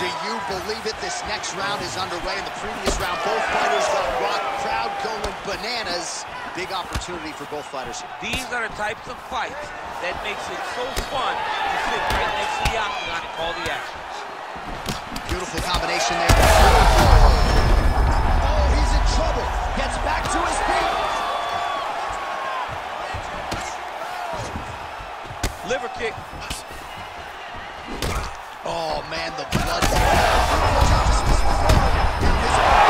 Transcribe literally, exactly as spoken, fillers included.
Do you believe it? This next round is underway. In the previous round, both fighters got rocked. Crowd going bananas. Big opportunity for both fighters. These are the types of fights that makes it so fun to sit right next to the octagon and call the action. Beautiful combination there. Oh, he's in trouble. Gets back to his feet. Liver kick. Oh, man, the blood.